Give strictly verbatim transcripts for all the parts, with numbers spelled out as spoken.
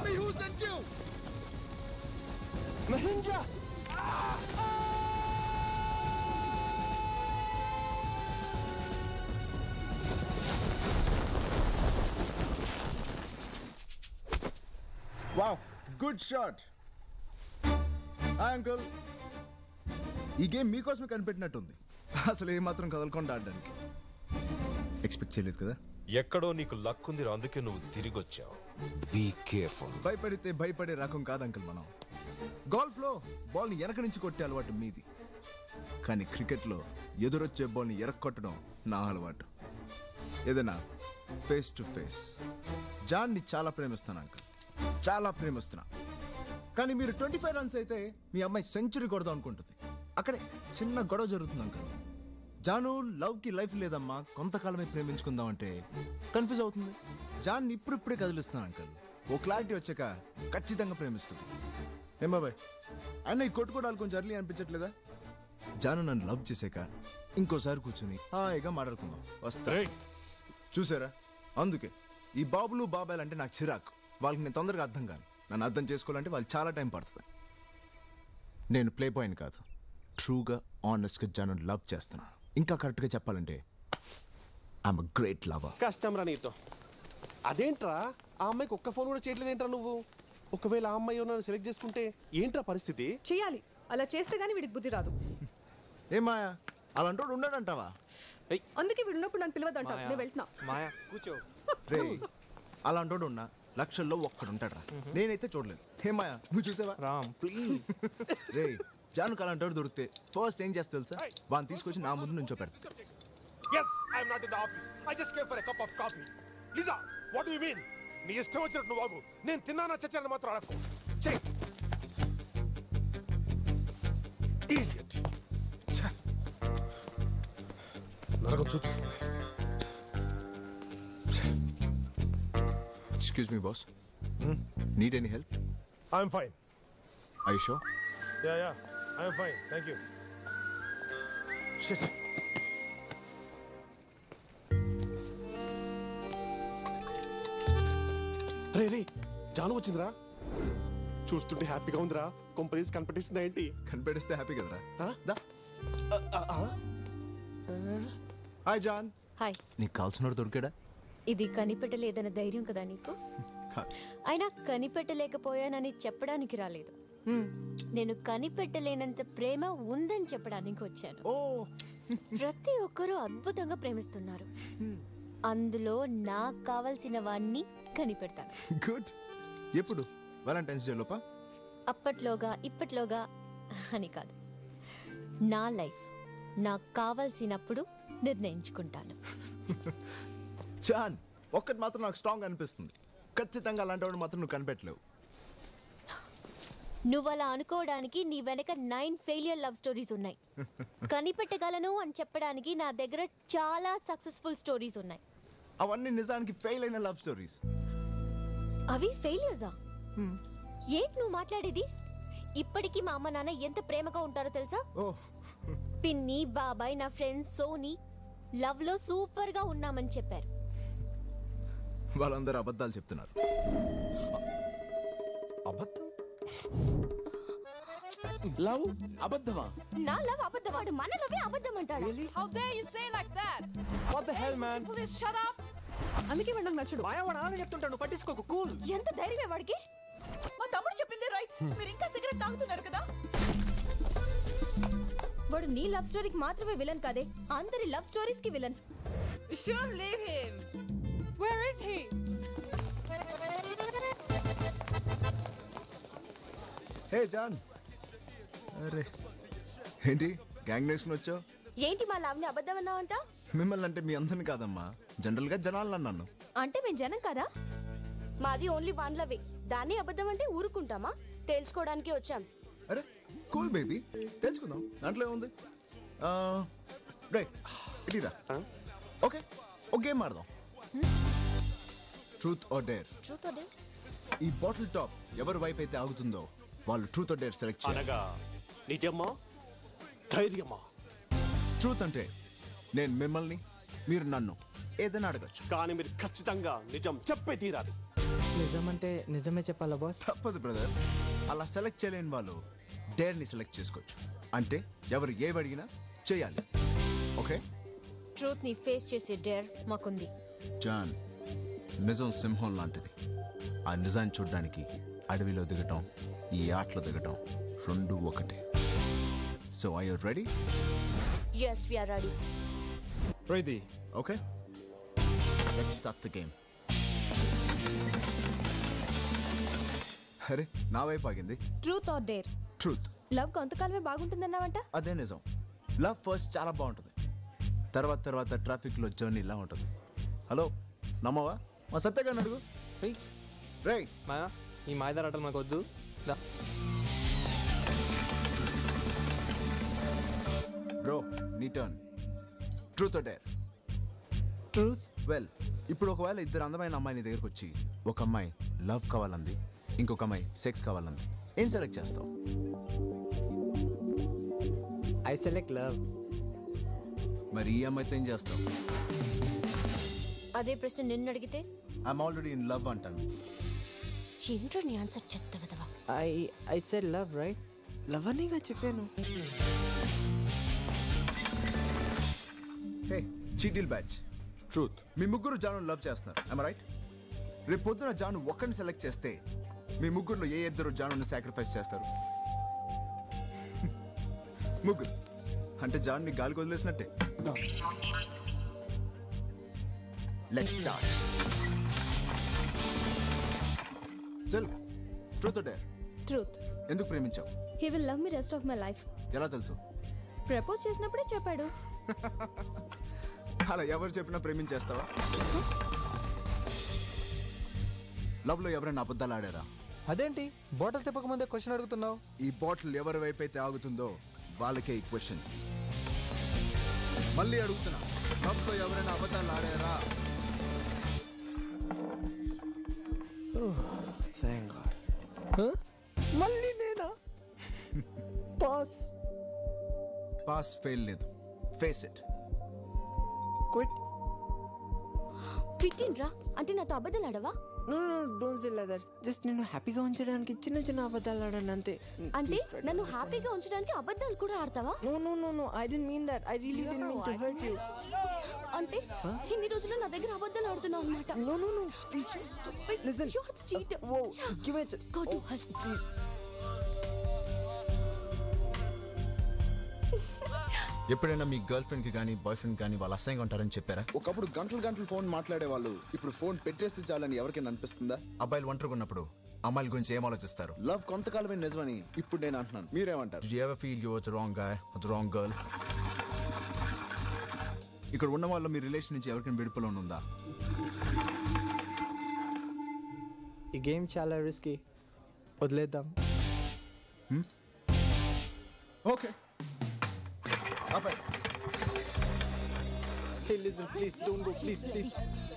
me who sent you. Mahindra. Ah! Wow, good shot. Hi uncle. ఈ game మీకోసమే కనిపెట్టినట్టుంది. అసలు ఏమాత్రం కదలకుండా ఆడడానికి ఎక్స్పెక్ట్ చేయలేదు కదా. ఎక్కడో నీకు లక్ ఉంది, అందుకే నువ్వు తిరిగి వచ్చావు. Be careful. భయపడితే భయపడే రకం కాదు అంకుల్ మనం. గోల్ఫ్ లో బాల్ ని వెనక నుంచి కొట్టే అలవాటు మీది, కానీ క్రికెట్ లో ఎదురొచ్చే బాల్ ని ఎరక్కొట్టడం నా అలవాటు. ఏదైనా ఫేస్ టు ఫేస్. జాన్ ని చాలా ప్రేమిస్తాను అంకుల్, చాలా ప్రేమిస్తున్నా. కానీ మీరు ట్వంటీ ఫైవ్ రన్స్ అయితే మీ అమ్మాయి సెంచరీ కొడదాం అనుకుంటుంది. అక్కడే చిన్న గొడవ జరుగుతుంది అంకుల్. జాను లవ్ కి లైఫ్ లేదమ్మా, కొంతకాలమే ప్రేమించుకుందాం అంటే కన్ఫ్యూజ్ అవుతుంది. జాన్ ఇప్పుడిప్పుడే కదిలిస్తున్నాను అంకుల్. ఓ క్లారిటీ వచ్చాక ఖచ్చితంగా ప్రేమిస్తుంది. ఏం బాబాయ్, అన్న ఈ కొట్టుకోవడాలు కొంచెం అర్లీ అనిపించట్లేదా? జాను నన్ను లవ్ చేసాక ఇంకోసారి కూర్చుని హాయిగా మాట్లాడుకుందాం. వస్తా. చూసారా, అందుకే ఈ బాబులు బాబాయ్ అంటే నాకు చిరాకు. వాళ్ళకి నేను తొందరగా అర్థం కాను. నన్ను అర్థం చేసుకోవాలంటే వాళ్ళు చాలా టైం పడుతుంది. నేను ప్లే పాయింట్ కాదు, ట్రూగా ఆనెస్ట్గా జాను లవ్ చేస్తున్నాను. ఇంకా కరెక్ట్గా చెప్పాలంటే ఐఎమ్ అ గ్రేట్ లవర్. కష్టం రా నీతో. అదేంట్రా, ఆ అమ్మాయికి ఒక్క ఫోన్ కూడా చేయట్లేదు ఏంట్రా నువ్వు? ఒకవేళ ఆ అమ్మాయి నన్ను సెలెక్ట్ చేసుకుంటే ఏంట్రా పరిస్థితి? చేయాలి, అలా చేస్తే గానీ వీడికి బుద్ధి రాదు. ఏమాయా అలాంటోడు ఉన్నాడంటావా? అందుకే వీడు ఉన్నప్పుడు నన్ను పిలవద్దంటావు. నేను వెళ్తున్నా. మాయా కూర్చో. రే, అలాంటోడు ఉన్నా లక్షల్లో ఒక్కడు ఉంటాడు. నేనైతే చూడలేదు. హేమాయా నువ్వు చూసావా? రామ్ ప్లీజ్. రే, జానుకు అలాంటోడు దొరికితే ఫస్ట్ ఏం చేస్తా తెలుసా? వాడిని తీసుకొచ్చి నా ముందు నుంచో పెడతా. Yes, I am not in the office. I just came for a cup of coffee. Lisa, what do you mean? నీ ఇష్టం వచ్చినట్టు నువ్వు బాబు. నేను తిన్నానా చచ్చాను మాత్రం అడగకు. చెయ్. Idiot. నరకం చూపిస్తుంది. Excuse me, boss. Hmm? Need any help? I am fine. Are you sure? Yeah, yeah. I am fine. Thank you. Shit. రే రే, జాను వచ్చిందిరా. చూస్తుంటే హ్యాపీగా ఉందిరా. కొంపలీస్ కనిపెట్టిస్తుందా ఏంటి? కనిపెడిస్తే హ్యాపీ కదరా. దా. Hi John. హాయ్. నీకు కావాల్సినోడు దొరికాడా? ఇది కనిపెట్టలేదన్న ధైర్యం కదా నీకు? అయినా కనిపెట్టలేకపోయానని చెప్పడానికి రాలేదు. నేను కనిపెట్టలేనంత ప్రేమ ఉందని చెప్పడానికి వచ్చాను. ప్రతి ఒక్కరూ అద్భుతంగా ప్రేమిస్తున్నారు. అందులో నాకు కావాల్సిన వాణ్ణి కనిపెడతాను. గుడ్. ఎప్పుడు? వాలంటైన్స్ డే లోపా? అప్పట్లోగా ఇప్పట్లోగా అని కాదు, నా లైఫ్ నాకు కావాల్సినప్పుడు నిర్ణయించుకుంటాను. జాన్, ఒక్కటి మాత్రం నాకు స్ట్రాంగ్ అనిపిస్తుంది. ఖచ్చితంగా అలాంటి వాడు మాత్రం నువ్వు కనిపెట్టలేవు. నువ్వు అలా అనుకోవడానికి నీ వెనక నైన్ ఫెయిలియర్ లవ్ స్టోరీస్ ఉన్నాయి. కనిపెట్టగలను అని చెప్పడానికి నా దగ్గర చాలా సక్సెస్ఫుల్ స్టోరీస్ ఉన్నాయి. అవన్నీ నిజానికి ఫెయిల్ అయిన లవ్ స్టోరీస్. అవి ఫెయిలియర్సా? ఏంటి నువ్వు మాట్లాడేది? ఇప్పటికీ మా అమ్మ నాన్న ఎంత ప్రేమగా ఉంటారో తెలుసా? పిన్ని, బాబాయ్, నా ఫ్రెండ్స్ సోనీ లవ్ లో సూపర్ గా ఉన్నామని చెప్పారు. వాళ్ళందరూ అబద్ధాలు చెప్తున్నారు. అబద్ధం? లవ్ అబద్ధమా? నా లవ్ అబద్ధమాడు, మన లవ్ అబద్ధం అంటాడు. How dare you say like that? What the hell man? Please shut up. అందుకే వాడు నాకు నచ్చడు. మాయా వాడు ఆడ చెప్తుంటాడు, పట్టించుకోకు. కూల్. ఎంత ధైర్యమే వాడికి? మా తమ్ముడు చెప్పింది రైట్. మీరు ఇంకా సిగరెట్ తాగుతున్నారు కదా? వాడు నీ లవ్ స్టోరీకి మాత్రమే విలన్ కాదే, అందరి లవ్ స్టోరీస్ కి villain. You shouldn't leave him. Where is he? Hey John. అరే ఏంటి గ్యాంగ్ నేషన్ వచ్చావు? ఏంటి మా లవ్ ని అబద్ధం అన్నావంట? మిమ్మల్ని అంటే మీ అందరిని కాదమ్మా, జనరల్ గా జనాలను అన్నాను. అంటే మేము జనం కదా? మాది ఓన్లీ వన్ లవే. దాన్ని అబద్ధం అంటే ఊరుకుంటామా? తెలుసుకోవడానికి వచ్చాం. అరే కూల్ బేబీ, తెలుసుకుందాం, దాంట్లో ఏముంది. రైట్, ఇటీరా. ఓకే, ఒక గేమ్ ఆడదాం. Truth or dare. Truth or dare? ఈ బాటిల్ టాప్ ఎవరి వైపు అయితే ఆగుతుందో వాళ్ళు ట్రూత్ ఆర్ డేర్ సెలెక్ట్ చేయాలి. అనగా నిజమా ధైర్యమా? ట్రూత్ అంటే నేను మిమ్మల్ని, మీరు నన్ను ఏదైనా అడగచ్చు. కానీ మీరు ఖచ్చితంగా నిజం చెప్పే తీరాలి. నిజమంటే నిజమే చెప్పాలా బాస్? తప్పదు బ్రదర్. అలా సెలెక్ట్ చేయలేని వాళ్ళు డేర్ ని సెలెక్ట్ చేసుకోవచ్చు. అంటే ఎవరు ఏవి అడిగినా చేయాలి. ఓకే ట్రూత్ ని ఫేస్ చేసే డేర్ మాకుంది. జాన్, నిజం సింహం లాంటిది. ఆ నిజాన్ని చూడడానికి అడవిలో దిగటం, ఈ ఆటలో దిగటం రెండు ఒకటే. So I you ready? yes we are ready. Ready. Okay let's start the game. అరే నా వైపు ఆగింది. Truth or dare? Truth. Love కొంతకాలమే బాగుంటుందన్నావంట. అదే నిజం. లవ్ ఫస్ట్ చాలా బాగుంటుంది, తర్వాత తర్వాత ట్రాఫిక్ లో జర్నీ ఇలా ఉంటుంది. హలో నమ్మవా? మా సత్యగారిని అడుగు. రేయ్ మాయా ఈ మాయదారాటలు మాకు వద్దు. దా. బ్రో నీ turn. Truth or dare? Truth. Well ఇప్పుడు ఒకవేళ ఇద్దరు అందమైన అమ్మాయి నీ దగ్గరకు వచ్చి ఒక అమ్మాయి లవ్ కావాలంది, ఇంకొక అమ్మాయి సెక్స్ కావాలంది, ఏం సెలెక్ట్ చేస్తావు? I select love. మరి ఈ అమ్మాయితో ఏం చేస్తావు? అదే ప్రశ్న నిన్ను అడిగితే ఐఎమ్ ఆల్రెడీ ఇన్ లవ్ అంటాను. ఏంట్రా నీ ఆన్సర్ చెత్త విధవా. I I said love right. Love అనేగా చెప్పాను. Hey cheating batch. ట్రూత్. మీ ముగ్గురు జాను లవ్ చేస్తున్నారు, ఐమ్ రైట్? రేపు పొద్దున జాను ఒక్కడిని సెలెక్ట్ చేస్తే మీ ముగ్గురులో ఏ ఇద్దరు జానుని సాక్రిఫైస్ చేస్తారు? ముగ్గురు అంటే జాన్ని గాలికి వదిలేసినట్టే. Let's start. Silk, truth or dare? Truth. ఎందుకు ప్రేమించావు? He will love me rest of my life. ఎలా తెలుసు? ప్రపోజ్ చేసినప్పుడే చెప్పాడు. అలా ఎవరు చెప్పినా ప్రేమించేస్తావా? లవ్ లో ఎవరైనా అబద్ధాలు ఆడారా? అదేంటి బాటిల్ తిప్పక ముందే క్వశ్చన్ అడుగుతున్నావు? ఈ బాటిల్ ఎవరి వైపు అయితే ఆగుతుందో వాళ్ళకే ఈ క్వశ్చన్. మళ్ళీ అడుగుతున్నా, లవ్ లో ఎవరైనా అబద్ధాలు ఆడారా? మళ్ళీ నేనా? పాస్. పాస్ ఫెయిల్ లేదు, ఫేస్ ఇట్. క్విట్. ఫిఫ్టీన్ రా అంటే నాతో అబద్ధాలు ఆడవా? No no don't say like that. Just నేను హ్యాపీగా ఉంచడానికి చిన్న చిన్న అబద్ధాలు ఆడాను అంతే. అంటే నన్ను హ్యాపీగా ఉంచడానికి అబద్ధాలు కూడా ఆడతావా? No no no no I didn't mean that. I really didn't mean to hurt you. అంటే ఇన్ని రోజులు నా దగ్గర అబద్ధాలు ఆడుతున్నావు అన్నమాట. No no no please listen. You're the cheater. Whoa, give it. Go to Oh, hell. please. ఎప్పుడైనా మీ girl friend కి కానీ బాయ్ ఫ్రెండ్ కానీ వాళ్ళు అసహ్యంగా ఉంటారని చెప్పారా? ఒకప్పుడు గంటలు గంటలు ఫోన్ మాట్లాడే వాళ్ళు ఇప్పుడు ఫోన్ పెట్టేస్తే చాలని ఎవరికైనా అనిపిస్తుందా? అబ్బాయిలు ఒంటరిగా ఉన్నప్పుడు అమ్మాయిల గురించి ఏం ఆలోచిస్తారు? లవ్ కొంతకాలమే నిజమని ఇప్పుడు నేను అంటున్నాను, మీరేమంటారు? Do you ever feel you were the wrong guy or the wrong girl? ఇక్కడ ఉన్న వాళ్ళు మీ రిలేషన్ నుంచి ఎవరికైనా విడుపులో ఉందా? ఈ గేమ్ చాలా రిస్కీ, వదిలేద్దాం. ఓకే అబ్బాయి. Hey listen please don't go please please.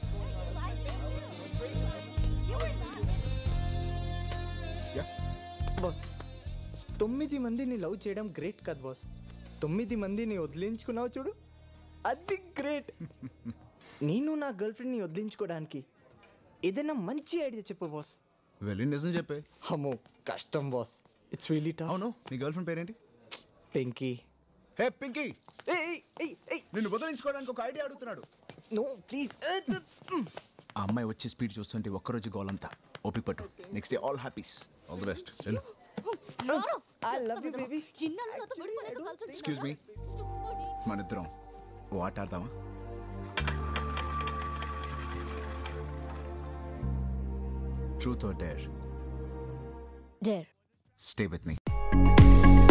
Yeah. Boss తొమ్మిది మందిని లవ్ చేయడం గ్రేట్ కదా బాస్. తొమ్మిది మందిని వదిలించుకున్నావు చూడు, అది గ్రేట్. నేను నా గర్ల్ ఫ్రెండ్ ని వదిలించుకోవడానికి ఏదైనా మంచి ఐడియా చెప్పు బాస్. వెళ్ళి నిజం చెప్పే. అమ్మో కష్టం బాస్, ఇట్స్ రియలీ టఫ్. అవును, నీ గర్ల్ ఫ్రెండ్ పేరేంటి? పింకీ. హే పింకీ, ఏయ్ ఏయ్ ఏయ్ నిన్ను వదిలించుకోవడానికి ఒక ఐడియా అడుగుతున్నాడు. No please. ఆ అమ్మాయి వచ్చి స్పీడ్ చూస్తుంటే ఒక్కరోజు గోలంతా ఓపిక పట్టు. Next day all happies. All the best. వెళ్ళు. I love you baby. ఇన్నాళ్ళు నాతో విడిపోలేక కలిసి ఎక్స్క్యూజ్ మీ, మన ఇద్దరం ఓ ఆట ఆడదామా? Truth or dare? Dare. Stay with me.